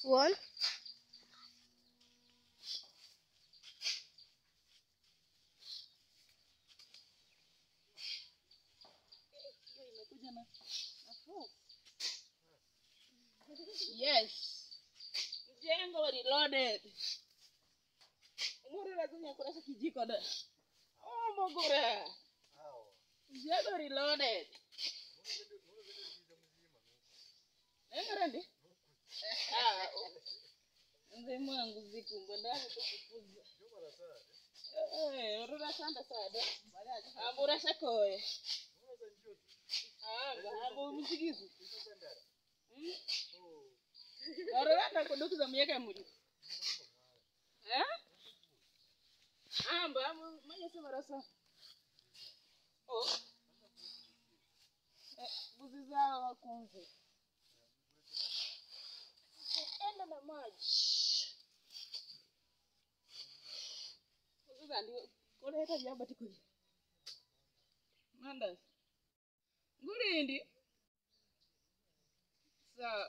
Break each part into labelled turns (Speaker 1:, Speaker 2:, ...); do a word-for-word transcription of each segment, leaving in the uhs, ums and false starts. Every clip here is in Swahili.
Speaker 1: One.
Speaker 2: Yes. Jengo reloaded. Umuri lazima kurasa kijiko da. Oh mogore. Jengo reloaded. Engarandi? Ah. Nze mwangu zikumba ndani kukufuza. Eh, rura sanda sada. Ambura sakoe. Ah, ngahambo musigizu. Hmm? Rura kudukuza miaka muri. Eh? Amba manya sema rasa. Oh. Eh, buziza wakunze. Enda na maji. Buziza ndio kole hata vyaba tikuli. Manda. Ngurindi. Sa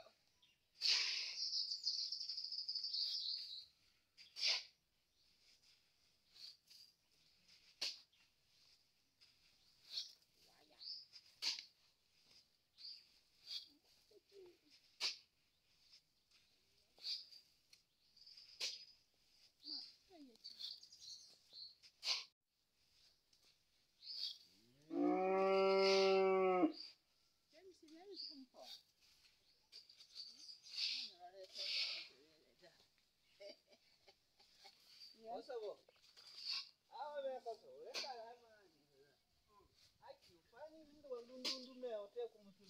Speaker 2: Osabo. Awa meka so, eka lama. Aki ufani mndo wa ndundu meote kumutulu.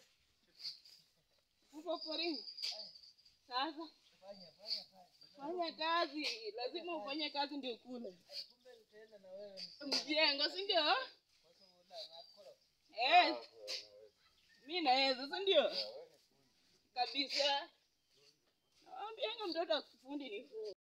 Speaker 2: Upo porini. Sasa fanya fanya fanya. Fanya kazi, lazima ufanye kazi ndio kule. Kumbe nitaenda na wewe. Mjengo si ndio? Kwa sababu nakoro. Eh. Mimi naweza si ndio? Kabisa. Naambia mtoto akufundi ni